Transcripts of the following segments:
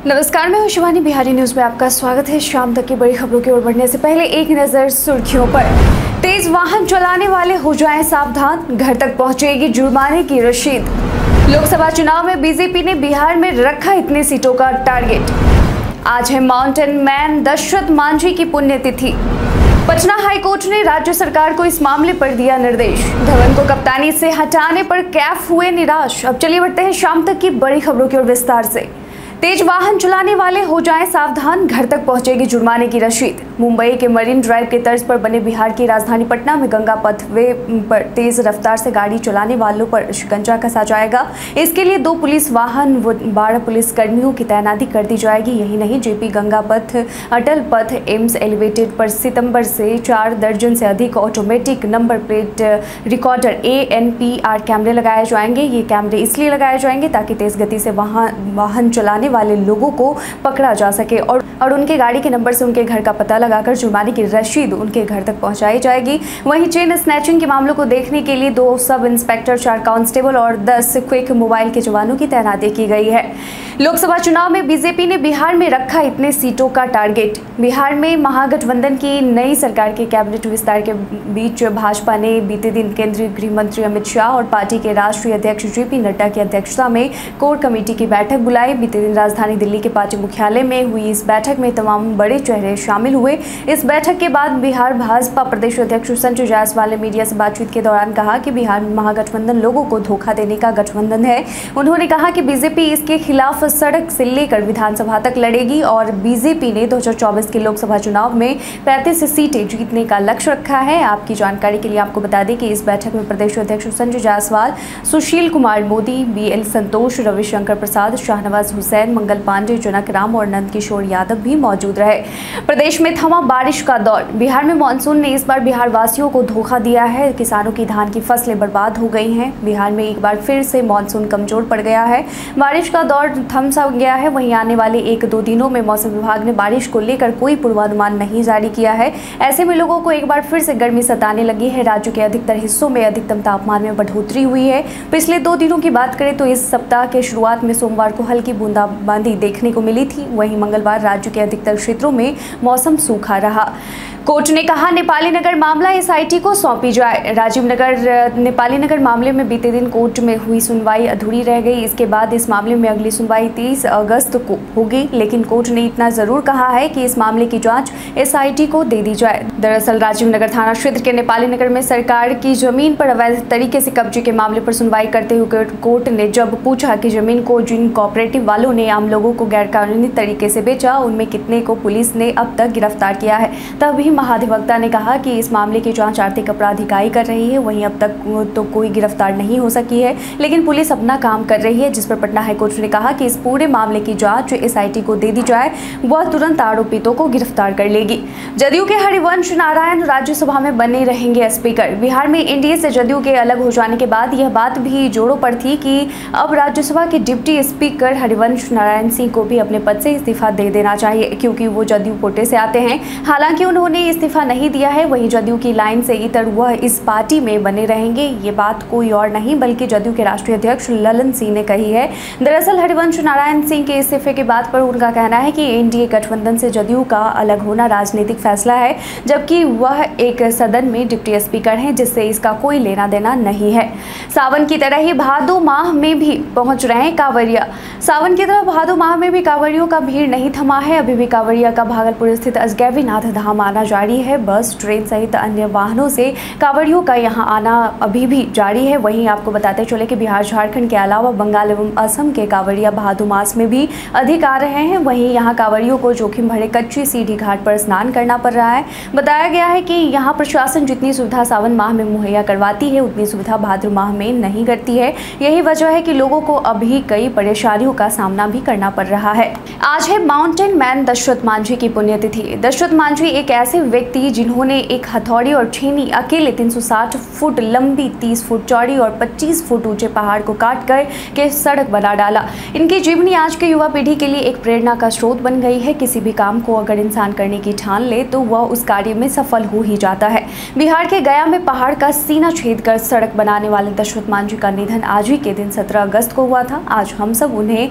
नमस्कार, मैं हूं शिवानी। बिहारी न्यूज में आपका स्वागत है। शाम तक की बड़ी खबरों की ओर बढ़ने से पहले एक नजर सुर्खियों पर। तेज वाहन चलाने वाले हो जाएं सावधान, घर तक पहुंचेगी जुर्माने की रसीद। लोकसभा चुनाव में बीजेपी ने बिहार में रखा इतने सीटों का टारगेट। आज है माउंटेन मैन दशरथ मांझी की पुण्यतिथि। पटना हाईकोर्ट ने राज्य सरकार को इस मामले पर दिया निर्देश। धवन को कप्तानी से हटाने पर कैफ हुए निराश। अब चलिए बढ़ते हैं शाम तक की बड़ी खबरों की ओर विस्तार से। तेज वाहन चलाने वाले हो जाएं सावधान, घर तक पहुंचेगी जुर्माने की रसीद। मुंबई के मरीन ड्राइव के तर्ज पर बने बिहार की राजधानी पटना में गंगा पथवे पर तेज रफ्तार से गाड़ी चलाने वालों पर शिकंजा कसा जाएगा। इसके लिए 2 पुलिस वाहन व 12 पुलिस कर्मियों की तैनाती कर दी जाएगी। यही नहीं, जेपी गंगा पथ, अटल पथ, एम्स एलिवेटेड पर सितंबर से 4 दर्जन से अधिक automatic number plate recorder ANPR कैमरे लगाए जाएंगे। ये कैमरे इसलिए लगाए जाएंगे ताकि तेज गति से वाहन चलाने वाले लोगों को पकड़ा जा सके और उनके गाड़ी के नंबर से उनके घर का पता लगाकर जुर्माने की रसीद उनके घर तक पहुंचाई जाएगी। वहीं चेन स्नैचिंग के मामलों को देखने के लिए 2 सब इंस्पेक्टर, 4 कांस्टेबल और 10 क्विक मोबाइल के जवानों की तैनाती की गई है। लोकसभा चुनाव में बीजेपी ने बिहार में रखा इतने सीटों का टारगेट। बिहार में महागठबंधन की नई सरकार के कैबिनेट विस्तार के बीच भाजपा ने बीते दिन केंद्रीय गृह मंत्री अमित शाह और पार्टी के राष्ट्रीय अध्यक्ष JP नड्डा की अध्यक्षता में कोर कमेटी की बैठक बुलाई। बीते दिन राजधानी दिल्ली के पार्टी मुख्यालय में हुई इस बैठक में तमाम बड़े चेहरे शामिल हुए। इस बैठक के बाद बिहार भाजपा प्रदेश अध्यक्ष संजय जायसवाल ने मीडिया से बातचीत के दौरान कहा कि बिहार में महागठबंधन लोगों को धोखा देने का गठबंधन है। उन्होंने कहा कि बीजेपी इसके खिलाफ सड़क से लेकर विधानसभा तक लड़ेगी और बीजेपी ने 2024 के लोकसभा चुनाव में 35 सीटें जीतने का लक्ष्य रखा है। आपकी जानकारी के लिए आपको बता दें कि इस बैठक में प्रदेश अध्यक्ष संजय जायसवाल, सुशील कुमार मोदी, BL संतोष, रविशंकर प्रसाद, शाहनवाज हुसैन, मंगल पांडे, जनक राम और नंद किशोर यादव भी मौजूद रहे। प्रदेश में थमा बारिश का दौर। बिहार में मानसून ने इस बार बिहार वासियों को धोखा दिया है। किसानों की धान की फसलें बर्बाद हो गई हैं। बिहार में एक बार फिर से मानसून कमजोर पड़ गया है। बारिश का दौर थम सा गया है। वहीं आने वाले 1-2 दिनों में मौसम विभाग ने बारिश को लेकर कोई पूर्वानुमान नहीं जारी किया है। ऐसे में लोगों को एक बार फिर से गर्मी सताने लगी है। राज्य के अधिकतर हिस्सों में अधिकतम तापमान में बढ़ोतरी हुई है। पिछले 2 दिनों की बात करें तो इस सप्ताह के शुरुआत में सोमवार को हल्की बूंदाबांदी देखने को मिली थी। वहीं मंगलवार राज्य के अधिकतर क्षेत्रों में मौसम सूखा रहा। कोर्ट ने कहा नेपाली नगर मामला SIT को सौंपी जाए। राजीव नगर नेपाली नगर मामले में बीते दिन कोर्ट में हुई सुनवाई अधूरी रह गई। इसके बाद इस मामले में अगली सुनवाई 30 अगस्त को होगी, लेकिन कोर्ट ने इतना जरूर कहा है कि इस मामले की जांच SIT को दे दी जाए। दरअसल राजीव नगर थाना क्षेत्र के नेपाली नगर में सरकार की जमीन पर अवैध तरीके से कब्जे के मामले पर सुनवाई करते हुए कोर्ट ने जब पूछा कि जमीन को जिन कोऑपरेटिव वालों ने आम लोगों को गैरकानूनी तरीके से बेचा, उनमें कितने को पुलिस ने अब तक गिरफ्तार किया है, तभी महाधिवक्ता ने कहा कि इस मामले की जांच आर्थिक अपराध इकाई कर रही है। वहीं अब तक तो कोई गिरफ्तार नहीं हो सकी है, लेकिन पुलिस अपना काम कर रही है, जिस पर पटना हाईकोर्ट ने कहा कि इस पूरे मामले की जांच SIT को दे दी जाए, वह तुरंत आरोपितों को गिरफ्तार कर लेगी। जदयू के हरिवंश नारायण राज्यसभा में बने रहेंगे स्पीकर। बिहार में एनडीए से जदयू के अलग हो जाने के बाद यह बात भी जोरों पर थी कि अब राज्यसभा के डिप्टी स्पीकर हरिवंश नारायण सिंह को भी अपने पद से इस्तीफा दे देना चाहिए, क्योंकि वो जदयू कोटे से आते हैं। हालांकि उन्होंने इस्तीफा नहीं दिया है। वहीं जदयू की लाइन से इतर वह इस पार्टी में बने रहेंगे। ये बात कोई और नहीं बल्कि जदयू के राष्ट्रीय अध्यक्ष ललन सिंह ने कही है। दरअसल हरिवंश नारायण सिंह के इस्तीफे के बाद पर उनका कहना है कि एनडीए गठबंधन से जदयू का अलग होना राजनीतिक फैसला है, जबकि वह एक सदन में डिप्टी स्पीकर हैं, जिससे इसका कोई लेना देना नहीं है। सावन की तरह ही भादो माह में भी पहुंच रहे हैं कांवरिया। सावन की तरह भादो माह में भी कांवरियों का भीड़ नहीं थमा है। अभी भी कांवरिया का भागलपुर स्थित अजगैबीनाथ धाम आना जारी है। बस, ट्रेन सहित अन्य वाहनों से कांवरियों का यहां आना अभी भी जारी है। वहीं आपको बताते चले कि बिहार, झारखंड के अलावा बंगाल एवं असम के कांवरिया भादो मास में भी अधिक आ रहे हैं। वहीं यहां कांवरियों को जोखिम भरे कच्ची सीढ़ी घाट पर स्नान करना पड़ रहा है। बताया गया है कि यहां प्रशासन जितनी सुविधा सावन माह में मुहैया करवाती है, उतनी सुविधा भाद्र माह में नहीं करती है। यही वजह है कि लोगों को अभी कई परेशानियों का सामना भी करना पड़ रहा है। आज है माउंटेन मैन दशरथ मांझी की पुण्यतिथि। दशरथ मांझी एक ऐसे व्यक्ति जिन्होंने एक हथौड़ी और छेनी अकेले 360 फुट लंबी, 30 फुट चौड़ी और 25 फुट ऊंचे पहाड़ को काट कर के सड़क बना डाला। इनकी जीवनी आज के युवा पीढ़ी के लिए एक प्रेरणा का स्रोत बन गई है। किसी भी काम को अगर इंसान करने की ठान ले तो वह उस कार्य में सफल हो ही जाता है। बिहार के गया में पहाड़ का सीना छेद कर सड़क बनाने वाले दशरथ मांझी का निधन आज ही के दिन 17 अगस्त को हुआ था। आज हम सब उन्हें उनकी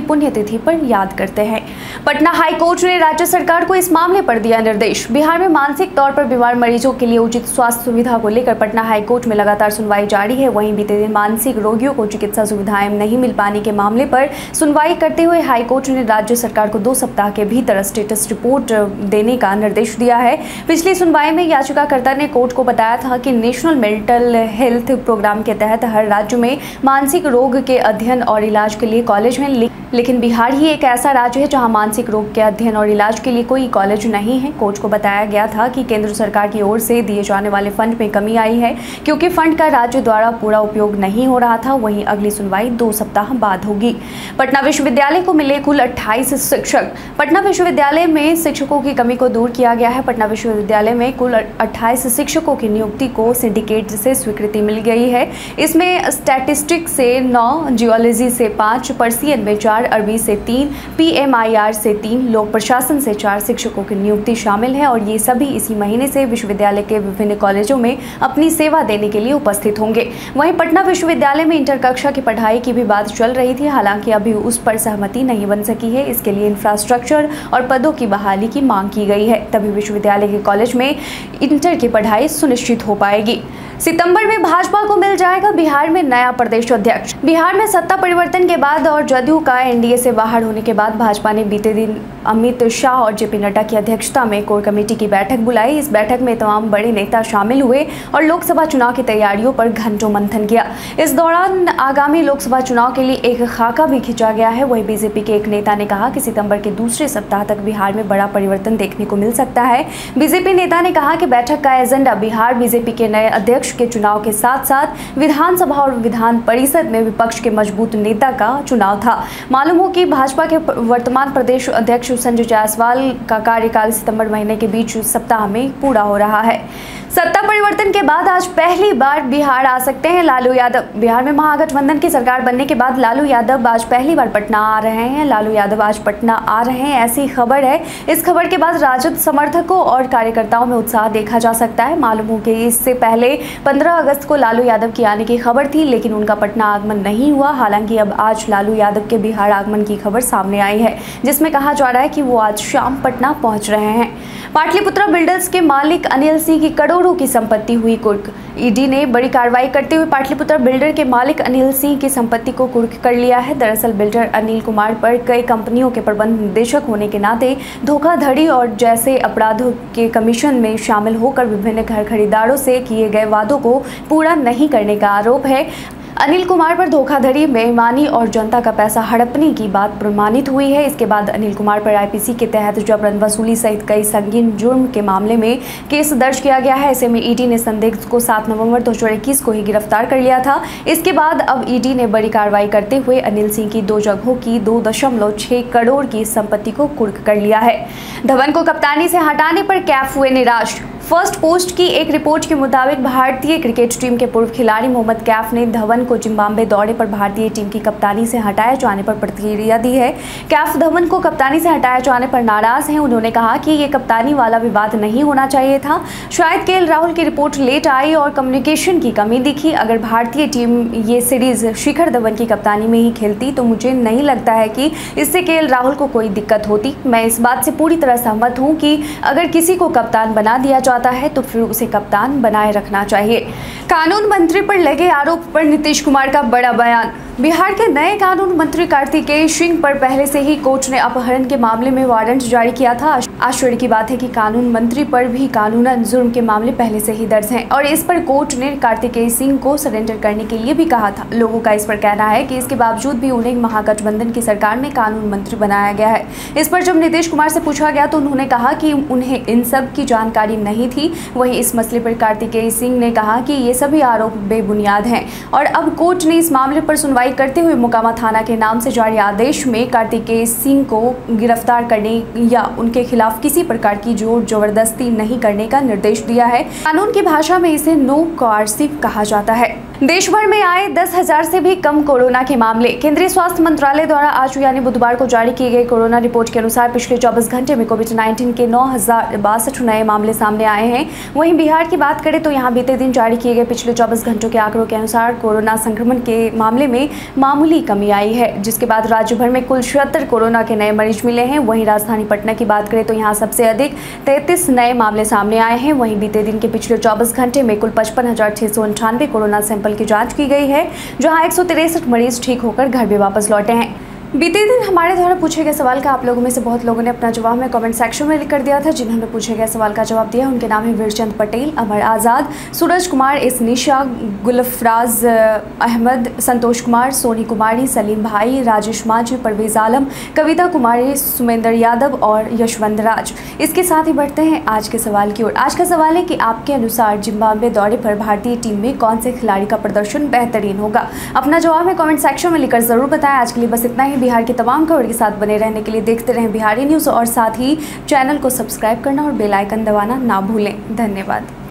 पुण्यतिथि पर याद करते हैं। पटना हाई कोर्ट ने राज्य सरकार को इस मामले पर दिया निर्देश। बिहार में मानसिक तौर पर बीमार मरीजों के लिए उचित स्वास्थ्य सुविधा को लेकर पटना हाई कोर्ट में लगातार सुनवाई जारी है। वहीं बीते दिन मानसिक रोगियों को चिकित्सा सुविधाएं नहीं मिल पाने के मामले पर सुनवाई करते हुए हाई कोर्ट ने राज्य सरकार को 2 सप्ताह के भीतर स्टेटस रिपोर्ट देने का निर्देश दिया है। पिछली सुनवाई में याचिकाकर्ता ने कोर्ट को बताया था कि नेशनल मेंटल हेल्थ प्रोग्राम के तहत हर राज्य में मानसिक रोग के अध्ययन और इलाज के लिए कॉलेज हैं, लेकिन बिहार ही एक ऐसा राज्य है जहां मानसिक रोग के अध्ययन और इलाज के लिए कोई कॉलेज नहीं है। कोर्ट को बताया गया था कि केंद्र सरकार की ओर से दिए जाने वाले फंड में कमी आई है क्योंकि फंड का राज्य द्वारा पूरा उपयोग नहीं हो रहा था। वहीं अगली सुनवाई 2 सप्ताह बाद होगी। पटना विश्वविद्यालय को मिले कुल 28 शिक्षक। पटना विश्वविद्यालय में शिक्षकों की कमी को दूर किया गया है। पटना विश्वविद्यालय में कुल 28 शिक्षकों की नियुक्ति को सिंडिकेट से स्वीकृति मिल गई है। इसमें स्टैटिस्टिक्स से 9, जियोलॉजी से 5, पर्सियन में 4, अरबी से 3, PMIR से 3, लोक प्रशासन से 4 शिक्षकों की नियुक्ति शामिल है और ये सभी इसी महीने से विश्वविद्यालय के विभिन्न कॉलेजों में अपनी सेवा देने के लिए उपस्थित होंगे। वहीं पटना विश्वविद्यालय में इंटर कक्षा की पढ़ाई की भी बात चल रही थी, हालांकि अभी उस पर सहमति नहीं बन सकी है। इसके लिए इंफ्रास्ट्रक्चर और पदों की बहाली की मांग की गई है, तभी विश्वविद्यालय के कॉलेज में इंटर की पढ़ाई सुनिश्चित हो पाएगी। सितंबर में भाजपा को मिल जाएगा बिहार में नया प्रदेश अध्यक्ष। बिहार में सत्ता परिवर्तन के बाद और जदयू का एनडीए से बाहर होने के बाद भाजपा ने बीते दिन अमित शाह और जेपी नड्डा की अध्यक्षता में कोर कमेटी की बैठक बुलाई। इस बैठक में तमाम बड़े नेता शामिल हुए और लोकसभा चुनाव की तैयारियों पर घंटों मंथन किया। इस दौरान आगामी लोकसभा चुनाव के लिए एक खाका भी खींचा गया है। वहीं बीजेपी के एक नेता ने कहा कि सितंबर के दूसरे सप्ताह तक बिहार में बड़ा परिवर्तन देखने को मिल सकता है। बीजेपी नेता ने कहा कि बैठक का एजेंडा बिहार बीजेपी के नए अध्यक्ष के चुनाव के साथ साथ विधानसभा और विधान परिषद में विपक्ष के मजबूत नेता का चुनाव था। मालूम हो कि भाजपा के वर्तमान प्रदेश अध्यक्ष संजय जायसवाल का कार्यकाल सितंबर महीने के बीच सप्ताह में पूरा हो रहा है। सत्ता परिवर्तन के बाद आज पहली बार बिहार आ सकते हैं लालू यादव। बिहार में महागठबंधन की सरकार बनने के बाद लालू यादव आज पहली बार पटना आ रहे हैं। लालू यादव आज पटना आ रहे हैं, ऐसी खबर है। इस खबर के बाद राजद समर्थकों और कार्यकर्ताओं में उत्साह देखा जा सकता है। मालूम हो कि इससे पहले 15 अगस्त को लालू यादव की आने की खबर थी, लेकिन उनका पटना आगमन नहीं हुआ। हालांकि अब आज लालू यादव के बिहार आगमन की खबर सामने आई है, जिसमें कहा जा रहा है कि वो आज शाम पटना पहुंच रहे हैं। पाटलिपुत्रा बिल्डर्स के मालिक अनिल सिंह की करोड़ों की संपत्ति हुई कुर्क। ईडी ने बड़ी कार्रवाई करते हुए पाटलिपुत्रा बिल्डर के मालिक अनिल सिंह की संपत्ति को कुर्क कर लिया है। दरअसल बिल्डर अनिल कुमार पर कई कंपनियों के प्रबंध निदेशक होने के नाते धोखाधड़ी और जैसे अपराधों के कमीशन में शामिल होकर विभिन्न घर खरीदारों से किए गए वादों को पूरा नहीं करने का आरोप है। अनिल कुमार पर धोखाधड़ी, बेईमानी और जनता का पैसा हड़पने की बात प्रमाणित हुई है। इसके बाद अनिल कुमार पर आईपीसी के तहत जबरन वसूली सहित कई संगीन जुर्म के मामले में केस दर्ज किया गया है। ऐसे में ईडी ने संदिग्ध को 7 नवंबर 2021 को ही गिरफ्तार कर लिया था। इसके बाद अब ईडी ने बड़ी कार्रवाई करते हुए अनिल सिंह की 2 जगहों की 2.6 करोड़ की संपत्ति को कुर्क कर लिया है। धवन को कप्तानी से हटाने पर कैफ हुए निराश। फर्स्ट पोस्ट की एक रिपोर्ट के मुताबिक भारतीय क्रिकेट टीम के पूर्व खिलाड़ी मोहम्मद कैफ ने धवन को जिम्बाब्वे दौरे पर भारतीय टीम की कप्तानी से हटाए जाने पर प्रतिक्रिया दी है। कैफ धवन को कप्तानी से हटाए जाने पर नाराज हैं। उन्होंने कहा कि ये कप्तानी वाला विवाद नहीं होना चाहिए था। शायद केएल राहुल की रिपोर्ट लेट आई और कम्युनिकेशन की कमी दिखी। अगर भारतीय टीम ये सीरीज शिखर धवन की कप्तानी में ही खेलती तो मुझे नहीं लगता है कि इससे केएल राहुल को कोई दिक्कत होती। मैं इस बात से पूरी तरह सहमत हूँ कि अगर किसी को कप्तान बना दिया जाता है तो फिर उसे कप्तान बनाए रखना चाहिए। कानून मंत्री पर लगे आरोप पर नीतीश कुमार का बड़ा बयान। बिहार के नए कानून मंत्री कार्तिकेय सिंह पर पहले से ही कोर्ट ने अपहरण के मामले में वारंट जारी किया था। आश्चर्य की बात है कि कानून मंत्री पर भी कानूनन जुर्म के मामले पहले से ही दर्ज हैं और इस पर कोर्ट ने कार्तिकेय सिंह को सरेंडर करने के लिए भी कहा था। लोगों का इस पर कहना है कि इसके बावजूद भी उन्हें महागठबंधन की सरकार में कानून मंत्री बनाया गया है। इस पर जब नीतीश कुमार से पूछा गया तो उन्होंने कहा कि उन्हें इन सब की जानकारी नहीं थी। वहीं इस मसले पर कार्तिकेय सिंह ने कहा कि ये सभी आरोप बेबुनियाद हैं और अब कोर्ट ने इस मामले पर सुनवाई करते हुए मोकामा थाना के नाम से जारी आदेश में कार्तिकेय सिंह को गिरफ्तार करने या उनके खिलाफ किसी प्रकार की जोर जबरदस्ती नहीं करने का निर्देश दिया है। कानून की भाषा में इसे नो कोआर्सिव कहा जाता है। देश भर में आए 10,000 से भी कम कोरोना के मामले। केंद्रीय स्वास्थ्य मंत्रालय द्वारा आज यानी बुधवार को जारी की गई कोरोना रिपोर्ट के अनुसार पिछले 24 घंटे में कोविड-19 के 9,062 नए मामले सामने आए हैं। वहीं बिहार की बात करें तो यहां बीते दिन जारी किए गए पिछले 24 घंटों के आंकड़ों के अनुसार कोरोना संक्रमण के मामले में मामूली कमी आई है, जिसके बाद राज्य भर में कुल 76 कोरोना के नए मरीज मिले हैं। वहीं राजधानी पटना की बात करें तो यहाँ सबसे अधिक 33 नए मामले सामने आए हैं। वहीं बीते दिन के पिछले 24 घंटे में कुल 55,698 कोरोना सैंपल की जांच की गई है, जहां 163 मरीज ठीक होकर घर भी वापस लौटे हैं। बीते दिन हमारे द्वारा पूछे गए सवाल का आप लोगों में से बहुत लोगों ने अपना जवाब में कमेंट सेक्शन में लिख कर दिया था। जिन्होंने पूछे गए सवाल का जवाब दिया उनके नाम है वीरचंद पटेल, अमर आज़ाद, सूरज कुमार, एस निशा, गुलफराज अहमद, संतोष कुमार, सोनी कुमारी, सलीम भाई, राजेश माझी, परवेज आलम, कविता कुमारी, सुमेंद्र यादव और यशवंत राज। इसके साथ ही बढ़ते हैं आज के सवाल की ओर। आज का सवाल है कि आपके अनुसार जिम्बाब्वे दौरे पर भारतीय टीम में कौन से खिलाड़ी का प्रदर्शन बेहतरीन होगा? अपना जवाब में कमेंट सेक्शन में लिखकर जरूर बताएं। आज के लिए बस इतना ही। बिहार की तमाम खबर के साथ बने रहने के लिए देखते रहें बिहारी न्यूज़ और साथ ही चैनल को सब्सक्राइब करना और बेल आइकन दबाना ना भूलें। धन्यवाद।